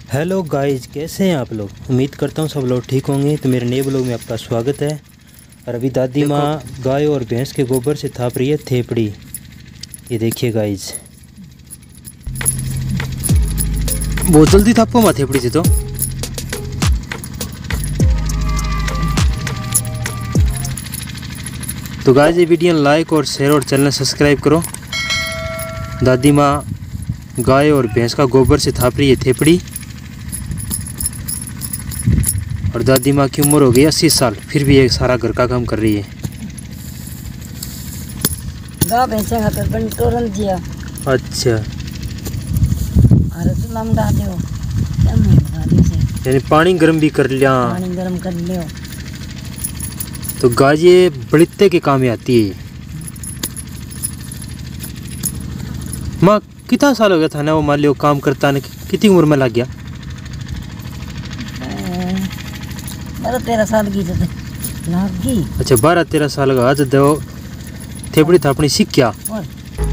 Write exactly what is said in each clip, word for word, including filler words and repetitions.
Hello guys, कैसे हैं आप लोग। उम्मीद करता हूँ सब लोग ठीक होंगे। तो मेरे नए ब्लॉग में आपका स्वागत है। और अभी दादी माँ गाय और भैंस के गोबर से थाप रही है थेपड़ी। ये देखिए गाइस, बहुत जल्दी थापो माँ थेपड़ी से। तो तो गाइस ये वीडियो लाइक और शेयर और चैनल सब्सक्राइब करो। दादी माँ गाय और भैंस का गोबर से थाप रही है थेपड़ी। और दादी माँ की उम्र हो गई अस्सी साल, फिर भी एक सारा घर का काम कर रही है। गा भैंसे खातर बंटोरन दिया। अच्छा, अरे तो लम डाल दो, क्या मैं बता दे से यानी पानी गर्म भी कर लिया। पानी गरम कर लियो। तो गाय ये बड़ित्ते के काम में आती है। माँ कितना साल हो गया था ना वो मान लियो काम करता ने, कितनी उम्र में लग गया। बारह तेरह साल की तो लाग गई। अच्छा, बारह तेरह साल का आज दो थेपड़ी थापड़ी सीख क्या। और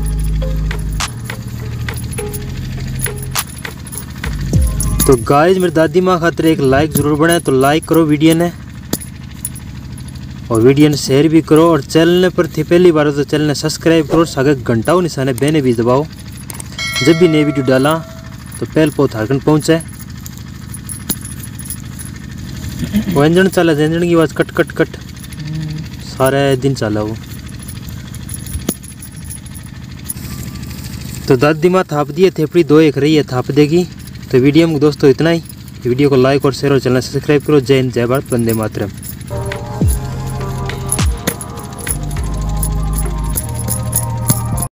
तो गाइस मेरी दादी माँ खातिर एक लाइक जरूर बनाए। तो लाइक करो वीडियो ने, और वीडियो ने शेयर भी करो। और चैनल पर थी पहली बार तो चैनल ने सब्सक्राइब करो। सागे घंटा हो निशाने बेने भी दबाओ, जब भी नई वीडियो डाला तो पहल पो थारकन पहुँचे। वो इंजन चला, इंजन की आवाज़ कट कट कट सारे दिन चला वो। तो दादी माँ थाप दिए थेपड़ी, दो एक रही है थाप देगी। तो वीडियो में दोस्तों इतना ही। वीडियो को लाइक और शेयर और चैनल सब्सक्राइब करो। जय हिंद, जय भारत, वंदे मातरम।